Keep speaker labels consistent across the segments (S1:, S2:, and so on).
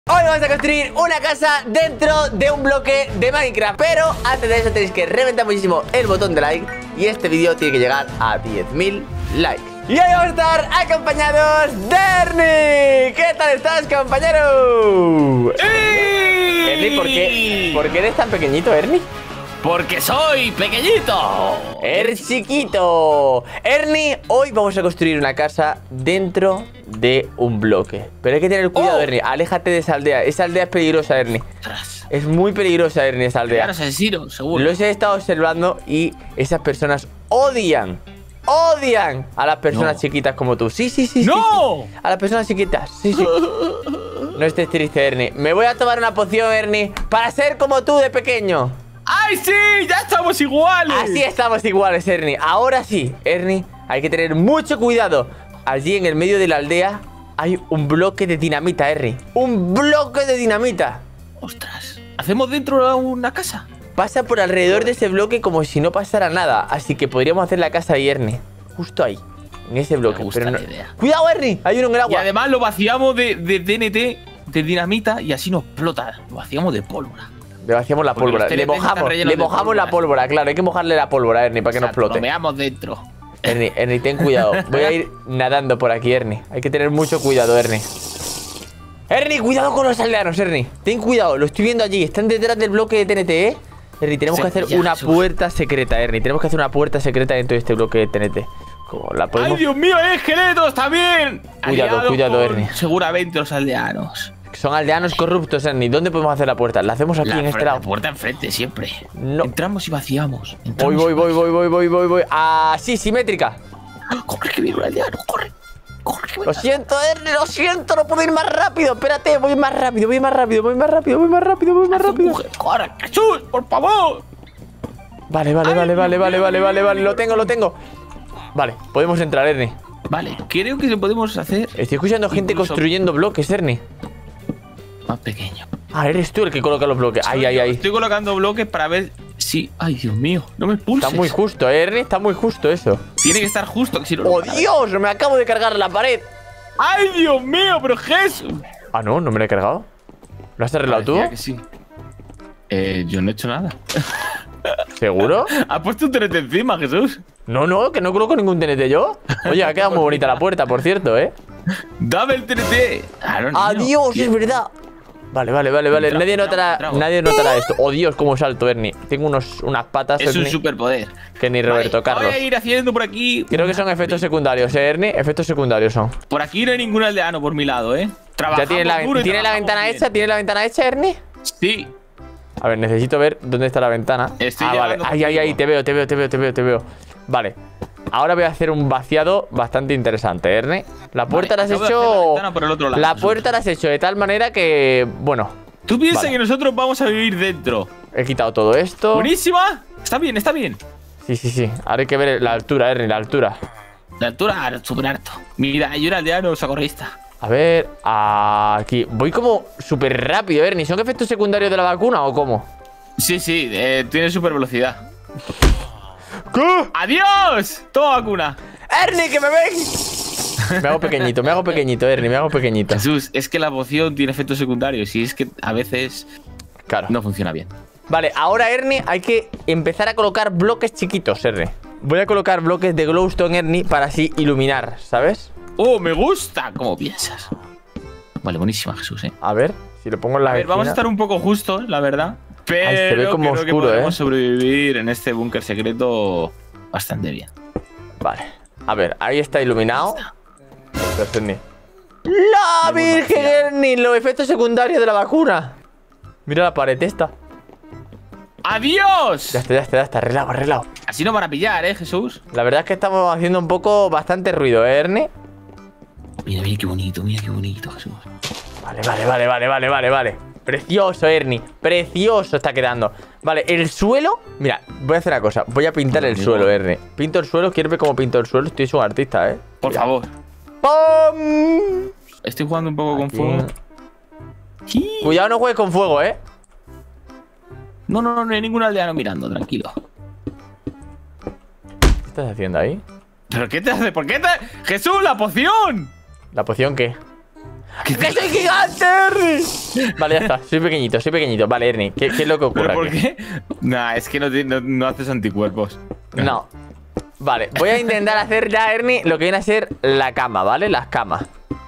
S1: Hoy vamos a construir una casa dentro de un bloque de Minecraft. Pero antes de eso tenéis que reventar muchísimo el botón de like. Y este vídeo tiene que llegar a 10.000 likes. Y hoy vamos a estar acompañados de Ernie. ¿Qué tal estás, compañero? Ernie, ¿por qué eres tan pequeñito, Ernie?
S2: ¡Porque soy pequeñito!
S1: ¡Eres chiquito! Ernie, hoy vamos a construir una casa dentro de un bloque. Pero hay que tener cuidado, Ernie. Aléjate de esa aldea. Esa aldea es peligrosa, Ernie. Es muy peligrosa, Ernie, esa aldea.
S2: Claro, asesino, seguro.
S1: Los he estado observando y esas personas odian a las personas chiquitas como tú. Sí.
S2: ¡No!
S1: A las personas chiquitas. Sí. No estés triste, Ernie. Me voy a tomar una poción, Ernie, para ser como tú de pequeño.
S2: ¡Ay, sí! ¡Ya estamos iguales!
S1: Así estamos iguales, Ernie. Ahora sí, Ernie, hay que tener mucho cuidado. Allí en el medio de la aldea hay un bloque de dinamita, Ernie. ¡Un bloque de dinamita!
S2: ¡Ostras! ¿Hacemos dentro una casa?
S1: Pasa por alrededor de ese bloque como si no pasara nada. Así que podríamos hacer la casa ahí, Ernie. Justo ahí, en ese bloque.
S2: Me gusta la idea.
S1: ¡Cuidado, Ernie! Hay uno en el agua.
S2: Y además lo vaciamos de TNT, de dinamita, y así no explota. Lo vaciamos de pólvora.
S1: Le vaciamos la pólvora. Le mojamos la pólvora, claro. Hay que mojarle la pólvora, Ernie, para que no explote.
S2: Lo meamos dentro.
S1: Ernie, ten cuidado. Voy a ir nadando por aquí, Ernie. Hay que tener mucho cuidado, Ernie. Ernie, cuidado con los aldeanos, Ernie. Ten cuidado, lo estoy viendo allí. Están detrás del bloque de TNT, ¿eh? Ernie, tenemos que hacer una puerta secreta, Ernie. Tenemos que hacer una puerta secreta dentro de este bloque de TNT. ¿Cómo la podemos?
S2: ¡Ay, Dios mío, hay esqueletos también!
S1: Cuidado, Ernie.
S2: Seguramente los aldeanos.
S1: Son aldeanos corruptos, Ernie. ¿Dónde podemos hacer la puerta? La hacemos aquí en este lado.
S2: La puerta enfrente, siempre.
S1: No.
S2: Entramos y vaciamos.
S1: Voy. Así, simétrica.
S2: ¡Corre, que viene un aldeano! ¡Corre!
S1: Lo siento, Ernie, lo siento. No puedo ir más rápido. Espérate, voy más rápido.
S2: ¡Corre, Jesús, por favor!
S1: Vale. Lo tengo. Vale, podemos entrar, Ernie.
S2: Vale, creo que lo podemos hacer.
S1: Estoy escuchando gente construyendo bloques, Ernie.
S2: Más pequeño.
S1: Ah, eres tú el que coloca los bloques. Ahí.
S2: Estoy colocando bloques para ver si... ¡Ay, Dios mío! No me expulses.
S1: Está muy justo, Ernie. Está muy justo eso.
S2: Tiene que estar justo, que si no...
S1: ¡Oh, Dios! Me acabo de cargar la pared.
S2: ¡Ay, Dios mío! ¡Pero Jesús!
S1: Ah, no me la he cargado. ¿Lo has arreglado tú?
S2: Que sí. Yo no he hecho nada.
S1: ¿Seguro?
S2: ¿Has puesto un TNT encima, Jesús?
S1: No, que no coloco ningún TNT yo. Oye, ha quedado muy bonita la puerta, por cierto, ¿eh?
S2: ¡Dame el TNT!
S1: ¡Adiós! Es verdad. Vale. Nadie notará esto. ¡Oh, Dios! Cómo salto, Ernie. Tengo unas patas,
S2: es
S1: Ernie,
S2: un superpoder.
S1: que ni Roberto Carlos.
S2: Voy a ir haciendo por aquí.
S1: Creo que son efectos secundarios, Ernie. Efectos secundarios son.
S2: Por aquí no hay ningún aldeano por mi lado, ¿eh?
S1: ¿Ya tiene la ventana hecha? ¿Tiene la ventana hecha, Ernie?
S2: Sí.
S1: A ver, necesito ver dónde está la ventana. Vale. Ahí, te veo. Vale. Ahora voy a hacer un vaciado bastante interesante, Ernie. La puerta la has hecho... La puerta la has hecho de tal manera que... Bueno.
S2: Tú piensas que nosotros vamos a vivir dentro.
S1: He quitado todo esto.
S2: ¡Buenísima! Está bien.
S1: Sí. Ahora hay que ver la altura, Ernie, la altura.
S2: La altura, súper alto. Mira, hay un aldeano socorrista.
S1: A ver, aquí. Voy como súper rápido, Ernie. ¿Son efectos secundarios de la vacuna o cómo?
S2: Sí, tiene súper velocidad.
S1: ¿Qué?
S2: ¡Adiós! Toma vacuna.
S1: ¡Ernie, que me ven! Me hago pequeñito, Ernie, me hago pequeñito.
S2: Jesús, es que la poción tiene efectos secundarios y es que a veces no funciona bien.
S1: Vale, ahora, Ernie, hay que empezar a colocar bloques chiquitos, Ernie. Voy a colocar bloques de glowstone, Ernie, para así iluminar, ¿sabes?
S2: ¡Oh, me gusta! ¿Cómo piensas? Vale, buenísima, Jesús, ¿eh?
S1: A ver, si lo pongo en la
S2: vamos a estar un poco justos, la verdad. Pero
S1: se ve como
S2: creo
S1: oscuro,
S2: que podemos sobrevivir en este búnker secreto bastante bien.
S1: Vale, a ver, ahí está iluminado. ¡La Virgen, Ernie! Los efectos secundarios de la vacuna. Mira la pared esta.
S2: ¡Adiós!
S1: Ya está, arreglado.
S2: Así nos van a pillar, Jesús.
S1: La verdad es que estamos haciendo un poco bastante ruido, Ernie.
S2: Mira qué bonito, Jesús.
S1: Vale. Precioso, Ernie. Precioso está quedando. Vale, el suelo. Mira, voy a hacer una cosa. Voy a pintar el suelo, Ernie. Pinto el suelo. ¿Quieres ver cómo pinto el suelo? Estoy un artista, ¿eh?
S2: Por favor.
S1: ¡Pum!
S2: Estoy jugando un poco con fuego.
S1: Cuidado, no juegues con fuego, ¿eh?
S2: No hay ningún aldeano mirando, tranquilo.
S1: ¿Qué estás haciendo ahí?
S2: ¿Pero qué te hace? ¿Por qué te...? ¡Jesús, la poción!
S1: ¿La poción qué? ¡Que soy gigante, Ernie! Vale, ya está. Soy pequeñito. Vale, Ernie, ¿qué es lo que ocurre
S2: ¿Pero por
S1: aquí?
S2: qué? Nah, es que no haces anticuerpos.
S1: No. Vale, voy a intentar hacer ya, Ernie, lo que viene a ser la cama, ¿vale? Las camas.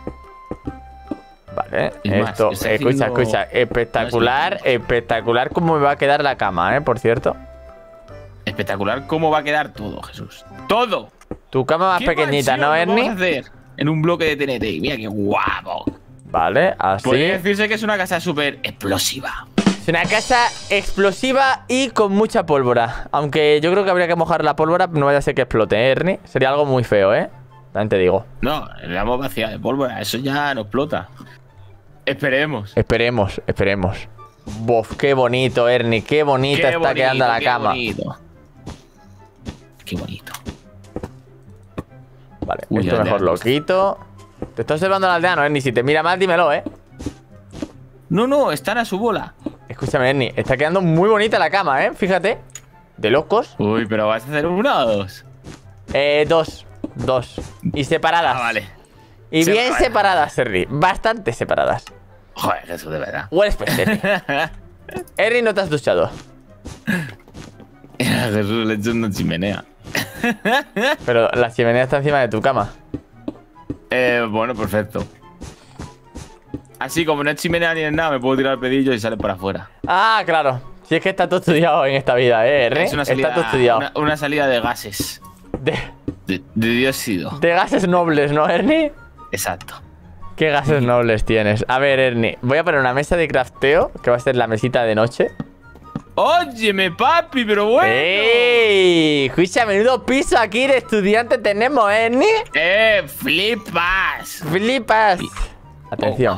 S1: Vale,
S2: Y más,
S1: esto,
S2: está haciendo-
S1: escucha, espectacular cómo me va a quedar la cama, por cierto.
S2: Espectacular cómo va a quedar todo, Jesús. ¡Todo!
S1: Tu cama más
S2: ¿Qué
S1: pequeñita,
S2: mansión
S1: ¿no,
S2: nos
S1: Ernie?
S2: vamos a hacer en un bloque de TNT? Mira qué guapo.
S1: Vale, así.
S2: Podría decirse que es una casa súper explosiva.
S1: Es una casa explosiva y con mucha pólvora. Aunque yo creo que habría que mojar la pólvora, no vaya a ser que explote, Ernie. Sería algo muy feo, también te digo.
S2: No, la hemos vaciado de pólvora, eso ya no explota. Esperemos.
S1: Esperemos. Bof, qué bonito, Ernie. Qué bonita está quedando la cama.
S2: Qué bonito.
S1: Vale,
S2: Uy,
S1: esto mejor lo
S2: aldeanos.
S1: quito. Te está observando el aldeano, Ernie. Si te mira mal, dímelo,
S2: No, están a su bola.
S1: Escúchame, Ernie. Está quedando muy bonita la cama, Fíjate. De locos.
S2: Uy, pero vas a hacer una o dos.
S1: Dos. Y separadas.
S2: Ah, vale.
S1: Y bien
S2: Separadas.
S1: separadas, Ernie. Bastante separadas.
S2: Joder, Jesús, de verdad.
S1: Hueles peste, Ernie. Ernie, no te has duchado.
S2: Jesús le he hecho una chimenea.
S1: Pero la chimenea está encima de tu cama.
S2: Bueno, perfecto. Así como no es chimenea ni es nada, me puedo tirar el pedillo y sale para afuera.
S1: Ah, claro. Si es que está todo estudiado en esta vida, Ernie.
S2: Es una salida,
S1: Está todo estudiado.
S2: una salida de gases.
S1: De
S2: De dióxido.
S1: gases nobles, ¿no, Ernie?
S2: Exacto.
S1: ¿Qué gases nobles tienes? A ver, Ernie, voy a poner una mesa de crafteo, que va a ser la mesita de noche.
S2: Óyeme, papi, pero bueno.
S1: ¡Ey! Escucha, menudo piso aquí de estudiante tenemos, Ernie.
S2: Flipas.
S1: Flipas. Atención.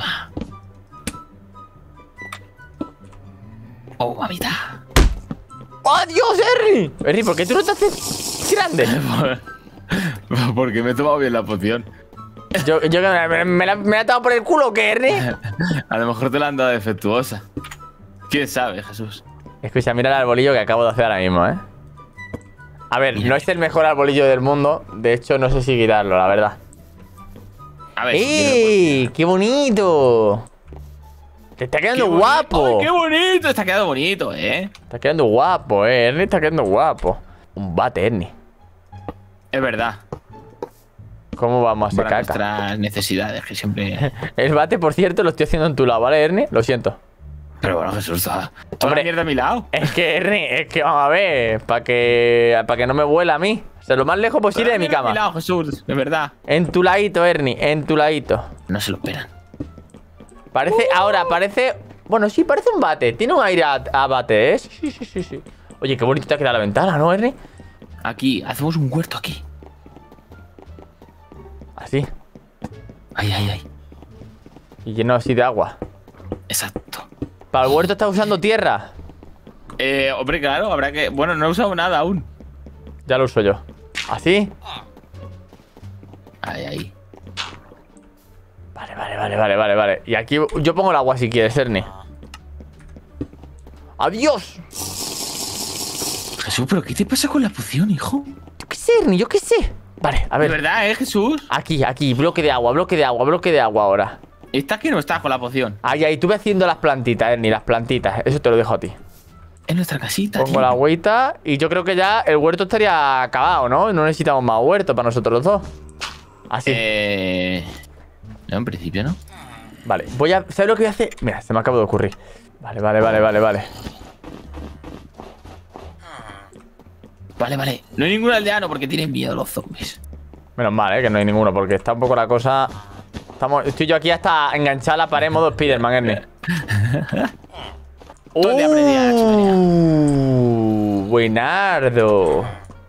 S2: Oh, mamita.
S1: ¡Oh, Dios, Ernie! Ernie, ¿por qué tú no te haces grande?
S2: Porque me he tomado bien la poción.
S1: Yo ¿me la he tomado por el culo o qué, Ernie?
S2: A lo mejor te la han dado defectuosa. ¿Quién sabe, Jesús?
S1: Escucha, mira el arbolillo que acabo de hacer ahora mismo, A ver, no es el mejor arbolillo del mundo. De hecho, no sé si quitarlo, la verdad.
S2: A ver.
S1: ¡Ey! ¡Qué bonito! Te está quedando guapo.
S2: ¡Ay, qué bonito! Está quedando bonito,
S1: Está quedando guapo, Ernie. Está quedando guapo. Un bate, Ernie.
S2: Es verdad.
S1: ¿Cómo vamos a hacer
S2: Para
S1: caca?
S2: nuestras necesidades, que siempre.
S1: El bate, por cierto, lo estoy haciendo en tu lado, ¿vale, Ernie? Lo siento.
S2: Pero bueno, Jesús, toda
S1: Hombre.
S2: la mierda a mi lado.
S1: Es que, Ernie, vamos a ver, para que no me vuela a mí. O sea, lo más lejos posible de mi
S2: Mira a mi
S1: cama.
S2: lado, Jesús, de verdad.
S1: En tu ladito, Ernie, en tu ladito.
S2: No se lo esperan.
S1: Parece, ahora, parece... Bueno, sí, parece un bate. Tiene un aire a bate, ¿eh? Sí. Oye, qué bonito te ha quedado la ventana, ¿no, Ernie?
S2: Aquí, hacemos un huerto aquí.
S1: Así.
S2: Ay.
S1: Y lleno así de agua.
S2: Exacto.
S1: ¿Para el huerto estás usando tierra?
S2: Hombre, claro, habrá que. Bueno, no he usado nada aún.
S1: Ya lo uso yo. ¿Así?
S2: Ahí.
S1: Vale. Y aquí yo pongo el agua si quieres, Ernie. ¡Adiós!
S2: Jesús, ¿pero qué te pasa con la poción, hijo?
S1: Yo qué sé, Ernie, yo qué sé. Vale, a
S2: De
S1: ver.
S2: verdad, Jesús.
S1: Aquí, bloque de agua ahora.
S2: ¿Estás que no estás con la poción?
S1: Ahí, tú ve haciendo las plantitas, Ernie, las plantitas. Eso te lo dejo a ti.
S2: En nuestra casita,
S1: Pongo
S2: tío.
S1: la agüita y yo creo que ya el huerto estaría acabado, ¿no? No necesitamos más huerto para nosotros los dos. Así.
S2: No, en principio no.
S1: Vale, voy a... ¿Sabes lo que voy a hacer? Mira, se me acaba de ocurrir. Vale.
S2: Vale. No hay ningún aldeano porque tienen miedo a los zombies.
S1: Menos mal, que no hay ninguno, porque está un poco la cosa... Estoy yo aquí hasta enganchar a la pared en modo Spiderman, Ernie.
S2: ¿Dónde aprendí a la chimenea?
S1: Buenardo.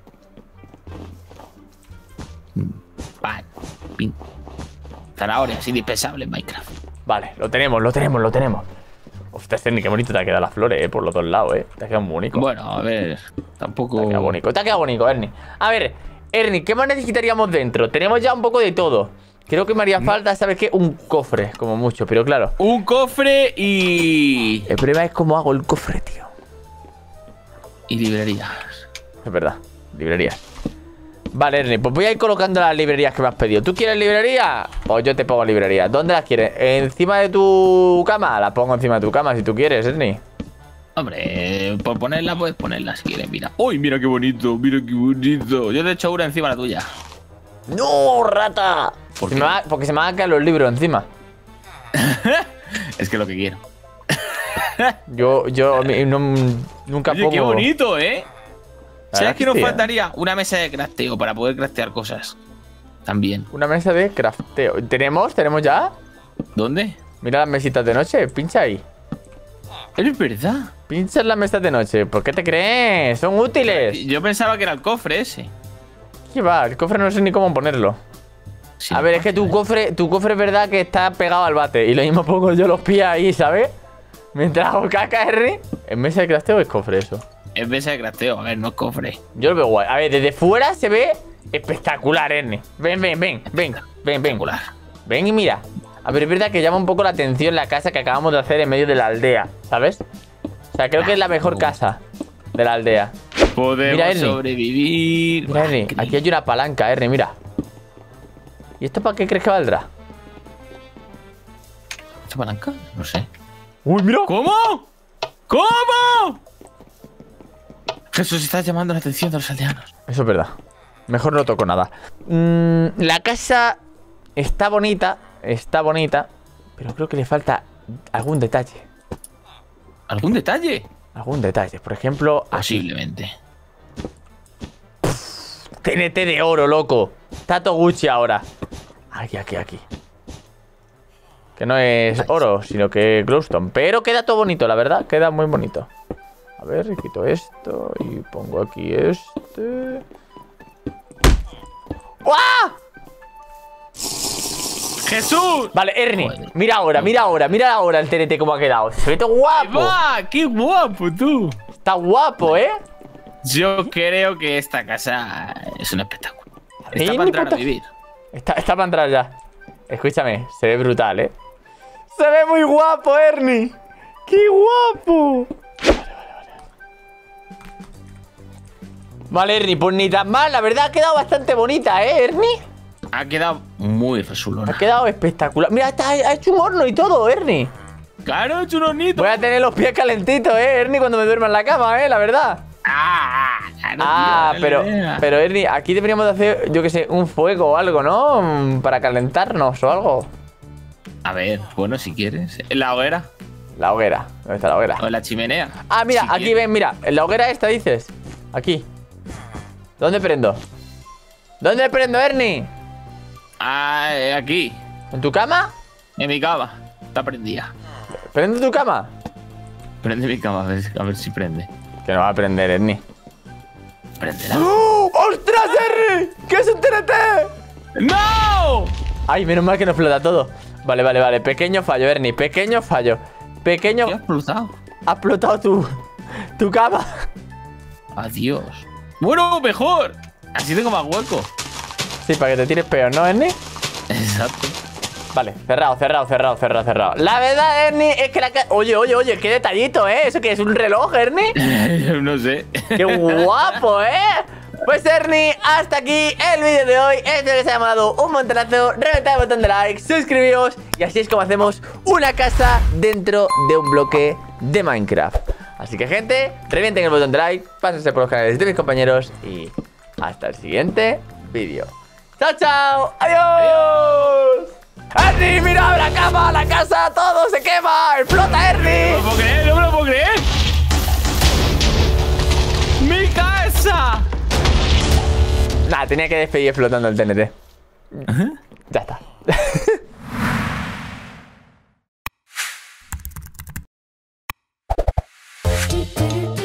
S2: Pan, pin. Zanahorias, indispensable en Minecraft.
S1: Vale, lo tenemos. Ostras, Ernie, qué bonito te ha quedado las flores, por los dos lados, Te ha quedado muy bonito.
S2: Bueno, a ver, tampoco.
S1: Te ha quedado bonito, Ernie. A ver, Ernie, ¿qué más necesitaríamos dentro? Tenemos ya un poco de todo. Creo que me haría falta, ¿sabes qué? Un cofre, como mucho, pero claro.
S2: Un cofre y.
S1: El problema es cómo hago el cofre, tío.
S2: Y librerías.
S1: Es verdad, librerías. Vale, Ernie, pues voy a ir colocando las librerías que me has pedido. ¿Tú quieres librería? O yo te pongo librería. ¿Dónde las quieres? ¿Encima de tu cama? La pongo encima de tu cama si tú quieres, Ernie.
S2: Hombre, por ponerla, puedes ponerla si quieres, mira. ¡Uy, mira qué bonito! ¡Mira qué bonito! Yo te he hecho una encima de la tuya.
S1: ¡No, rata!
S2: ¿Por qué?
S1: Porque se me van a caer los libros encima.
S2: Es que es lo que quiero.
S1: Nunca
S2: Oye,
S1: pongo...
S2: qué bonito, ¿eh?
S1: La
S2: ¿Sabes
S1: verdad
S2: qué
S1: que
S2: nos
S1: sí,
S2: faltaría? Una mesa de crafteo para poder craftear cosas. También.
S1: Una mesa de crafteo. ¿Tenemos ya?
S2: ¿Dónde?
S1: Mira las mesitas de noche, pincha ahí.
S2: Es verdad.
S1: Pincha en la mesa de noche. ¿Por qué te crees? Son útiles.
S2: Yo pensaba que era el cofre ese.
S1: ¿Qué va? El cofre no sé ni cómo ponerlo.
S2: Sí,
S1: A ver, es que tu cofre es verdad que está pegado al bate. Y lo mismo pongo yo los pies ahí, ¿sabes? Mientras hago caca, R. ¿En mesa de crafteo es cofre eso?
S2: Es mesa de crafteo, a ver, no es cofre.
S1: Yo lo veo guay. A ver, desde fuera se ve espectacular, Ernie. Ven.
S2: Espectacular.
S1: Ven y mira. A ver, es verdad que llama un poco la atención la casa que acabamos de hacer en medio de la aldea, ¿sabes? O sea, creo que es la mejor casa de la aldea.
S2: Podemos
S1: Mira, Ernie.
S2: sobrevivir.
S1: Mira, Ernie, aquí hay una palanca, Ernie, mira. ¿Y esto para qué crees que valdrá?
S2: ¿Esta palanca? No sé.
S1: ¡Uy, mira!
S2: ¿Cómo? ¿Cómo? Jesús, estás llamando la atención de los aldeanos.
S1: Eso es verdad. Mejor no toco nada. La casa está bonita, pero creo que le falta algún detalle.
S2: ¿Algún detalle?
S1: Algún detalle. Por ejemplo, aquí.
S2: Posiblemente.
S1: TNT de oro, loco. Tato Gucci ahora. Aquí. Que no es oro, sino que es glowstone. Pero queda todo bonito, la verdad. Queda muy bonito. A ver, quito esto y pongo aquí este. ¡Guau!
S2: ¡Jesús!
S1: Vale, Ernie,
S2: Joder.
S1: mira ahora el TNT como ha quedado. Se ve todo guapo.
S2: ¡Va! ¡Qué guapo, tú!
S1: Está guapo, ¿eh?
S2: Yo creo que esta casa es un espectáculo.
S1: mí
S2: Está
S1: me
S2: para entrar a
S1: importa.
S2: vivir.
S1: Está para entrar ya. Escúchame, se ve brutal, ¿eh? Se ve muy guapo, Ernie. ¡Qué guapo! Vale, Ernie, pues ni tan mal. La verdad ha quedado bastante bonita, ¿eh, Ernie?
S2: Ha quedado muy resulona.
S1: Ha quedado espectacular. Mira, ha hecho un horno y todo, Ernie.
S2: Claro, es un hornito.
S1: Voy a tener los pies calentitos, Ernie, cuando me duerma en la cama, la verdad.
S2: Claro, tío,
S1: pero Ernie, aquí deberíamos de hacer, yo qué sé, un fuego o algo, ¿no? Para calentarnos o algo.
S2: A ver, bueno, si quieres. ¿En la hoguera?
S1: La hoguera. ¿Dónde está la hoguera?
S2: ¿O en la chimenea?
S1: Ah, mira,
S2: Si
S1: aquí
S2: quieres.
S1: ven, mira. En la hoguera esta dices. Aquí. ¿Dónde prendo? ¿Dónde prendo, Ernie?
S2: Ah, aquí.
S1: ¿En tu cama?
S2: En mi cama. Está prendida.
S1: ¿Prende tu cama?
S2: Prende mi cama, a ver si prende.
S1: Que no va a prender, Ernie.
S2: Préndela.
S1: ¡Oh! ¡Ostras, Ernie! ¿Qué es un TNT?
S2: ¡No!
S1: Ay, menos mal que no explota todo. Vale. Pequeño fallo, Ernie. Pequeño fallo.
S2: ¿Qué has explotado?
S1: Ha explotado tu cama.
S2: Adiós. Bueno, mejor. Así tengo más hueco.
S1: Sí, para que te tires peor, ¿no, Ernie?
S2: Exacto.
S1: Vale, cerrado. La verdad, Ernie, es que la casa... Oye, qué detallito, ¿eh? ¿Eso qué es? ¿Un reloj, Ernie?
S2: No sé.
S1: ¡Qué guapo, Pues, Ernie, hasta aquí el vídeo de hoy. Este que se ha llamado un montonazo. Reventad el botón de like, suscribíos. Y así es como hacemos una casa dentro de un bloque de Minecraft. Así que, gente, revienten el botón de like, pásense por los canales de mis compañeros. Y hasta el siguiente vídeo. ¡Chao! ¡Adiós! ¡Ernie, mira la cama, la casa, todo se quema! ¡Explota, Ernie!
S2: No me lo puedo creer. ¡Mi casa!
S1: Nah, tenía que despedir explotando el TNT. Ya está.